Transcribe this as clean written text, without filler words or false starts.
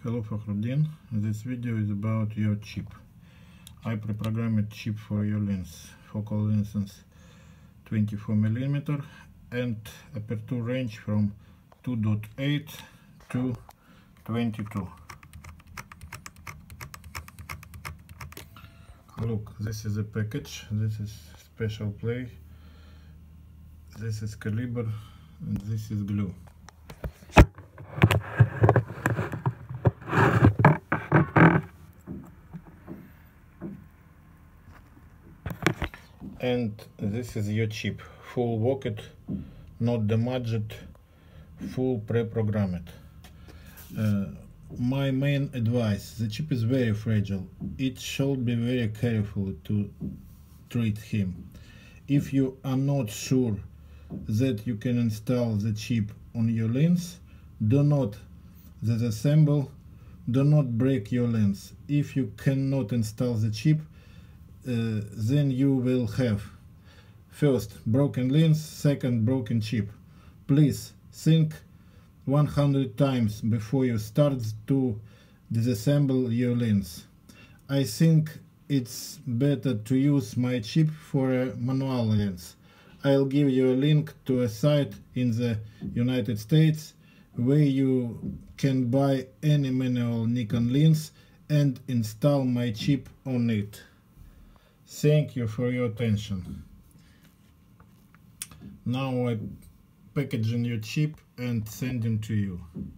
Hello Fahrudin. This video is about your chip. I pre-programmed chip for your lens. Focal distance 24mm and aperture range from 2.8 to 22. Look, this is a package. This is special play. This is caliber and this is glue. And this is your chip, full worked, not damaged, full pre-programmed. My main advice: the chip is very fragile. It should be very careful to treat him. If you are not sure that you can install the chip on your lens, do not disassemble, do not break your lens. If you cannot install the chip, then you will have first broken lens, second broken chip. Please think 100 times before you start to disassemble your lens. I think it's better to use my chip for a manual lens. I'll give you a link to a site in the United States where you can buy any manual Nikon lens and install my chip on it. Thank you for your attention. Now I'm packaging your chip and sending to you.